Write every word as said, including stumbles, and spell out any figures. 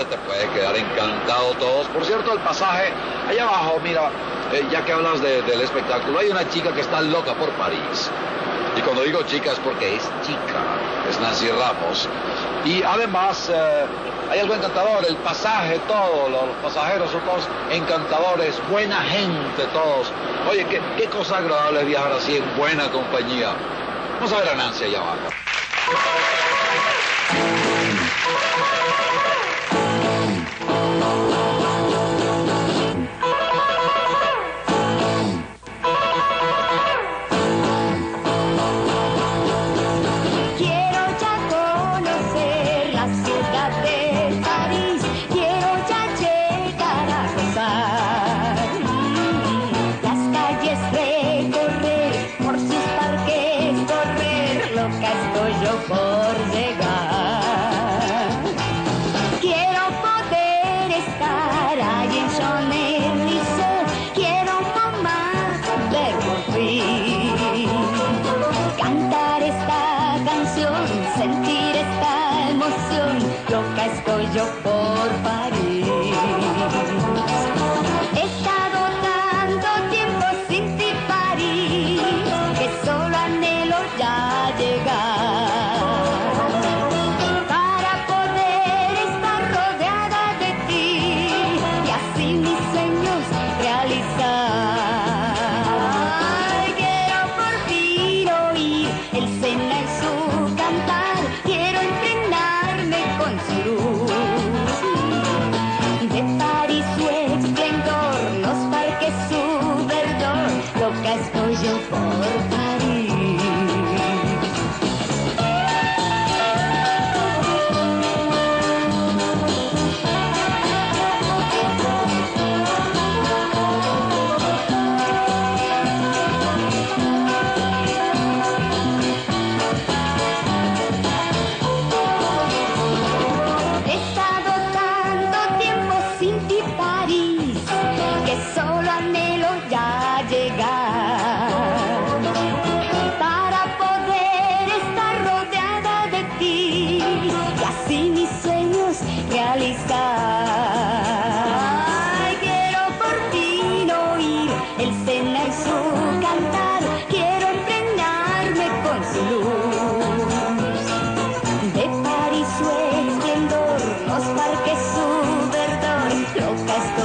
hombre, te puede quedar encantado todos. Por cierto, el pasaje, allá abajo, mira, eh, ya que hablas de, del espectáculo, hay una chica que está loca por París. Y cuando digo chica es porque es chica, es Nancy Ramos. Y además, eh, hay algo encantador, el pasaje, todo, los pasajeros son todos encantadores, buena gente todos. Oye, qué, qué cosa agradable viajar así en buena compañía. Vamos a ver a Nancy allá abajo. Por llegar, quiero poder estar allí en Champs-Élysées, quiero mamá ver por fin, cantar esta canción, sentir esta emoción, loca estoy yo por París. He estado tanto tiempo sin ti, París, que solo anhelo ya llegar. Estoy yo por París. He estado tanto tiempo sin ti, París, que solo anhelo ya llegar. Realizar. Ay, quiero por fin oír el Sena y su cantar, quiero impregnarme con su luz. De París su esplendor, los parques su verdor, loca estoy.